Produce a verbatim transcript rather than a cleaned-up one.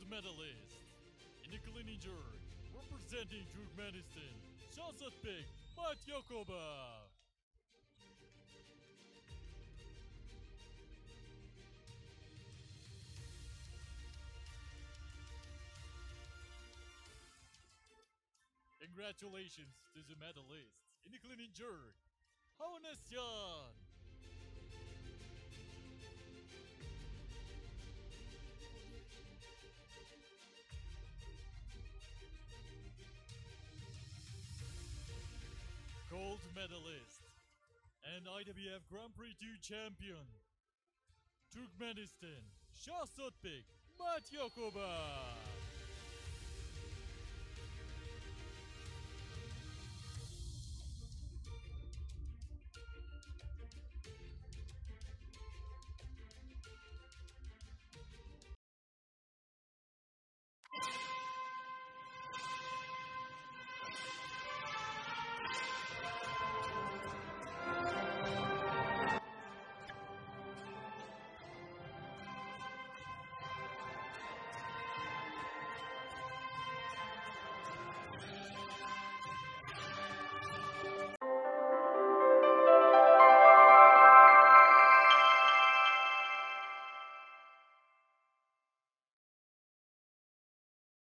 medalist. In the clean and jerk, representing Turkmenistan, Shahzatbek Matyakova. Congratulations to the medalists in the clean and jerk, Havanasyan. Gold medalist and I W F Grand Prix two champion, Turkmenistan, Shahzatbek Matyakova.